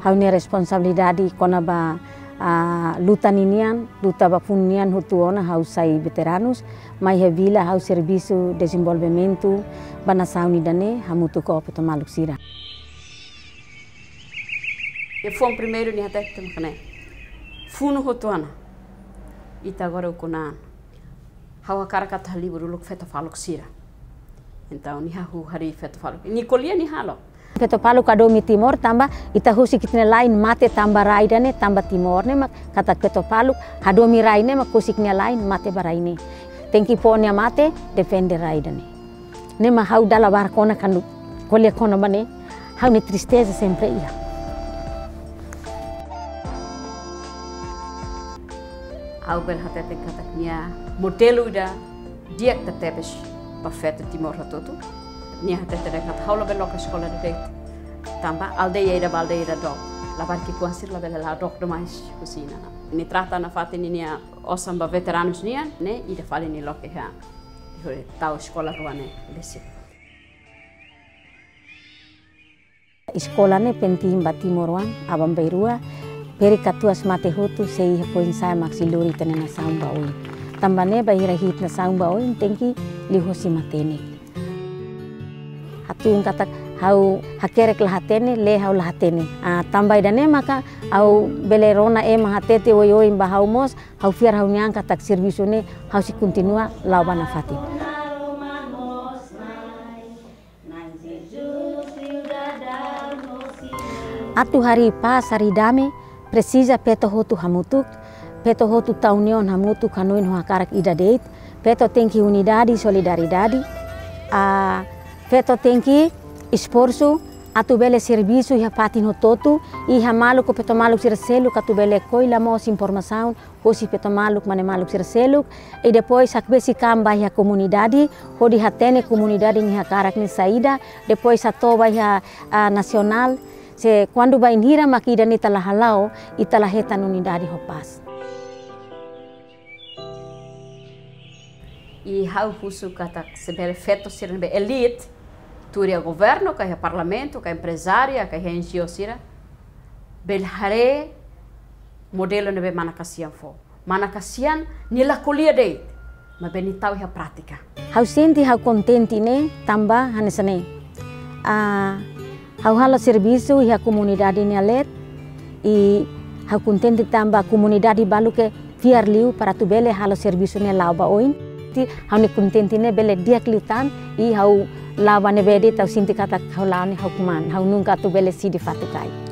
hau ne responsabilidade kona ba luta ninian, luta ba punian hutuona hau sai veteranos, mai hevila hau serviço desenvolvimento ba nação unidane hamutu ko Peto Maluk Sira. Eu fui o primeiro ni hatek temkane. Funo hutuana. Ita agora o kunan. Hau akara kata libro luk Peto Maluk Sira. Então ni hahu hari Peto Maluk. Ni kolia ni halo. Peto Maluk adomi Timor tamba ita husi kitne lain mate tamba raidane tamba Timor ne mak kata Peto Maluk hadomi raine mak kusiknya lain mate baraine. Tengki ponya mate defende raidane. Ne ma hau dala bar kona kan kolia kona bane hau ni tristeza sempre ia. Hau bel hatete kataknya modelo da diak da tebes pa Peto Timor hatotu. Nia hatete dekat haula bel loka sekolah de tamba aldeia da baldeira do. La barki kuasir la bel la dok do mais kusina. Ni trata na fate ni nia osamba veteranos nia ne ida fale ni loka ha. Tau sekolah ruane desi. Sekolah ne penting ba Timor wan abam beirua peri katuas mate hutu sei poin sai maxiluri tenena samba oi. Tambane ba hira hit na samba oi tengki lihosi matene. Hatu kata hau hakerek lahatene le hau lahatene. Tambai dane maka au belerona mahatete oi oi ba hau mos hau fiar hau nyang kata serviço ne hau si continua lawan afati. Atu hari pas hari dame precisa Peto hotu hamutuk, Peto hotu taunion hamutuk hanuin huakarak ida deit, Peto tengki unidade solidariedade, Peto tengki esforço, atu bele serviço iha patin hototu, iha Maluk Peto Maluk Sira Seluk, atu bele koila mos informação, hosi Peto Maluk mane Maluk Sira Seluk, e depois hakbesi kamba iha comunidade, hodi hatene comunidade iha karak ni saída, depois atoba iha nacional, se quando vai nira makida ni tala halao itala hetan unidade hopas. E hau husu kata sebel feto sira be elite, turia governo, kaya parlamento, kaya empresária, kaya NGO sira, bel hare modelo nebe manakasian fo. Manakasian nila kolia deit, ma beni tau iha pratika. Hau senti hau contenti ne tamba hanesane. Hau hala serviço e a comunidade ne alet e hau contente tamba comunidade baluke fiar liu para tu bele hala serviço ne lauba oin ti hau ne contente ne bele dia klitan e hau lava ne bede tau sinti kata hau laune hau kuman hau nunca tu bele si di fatukai.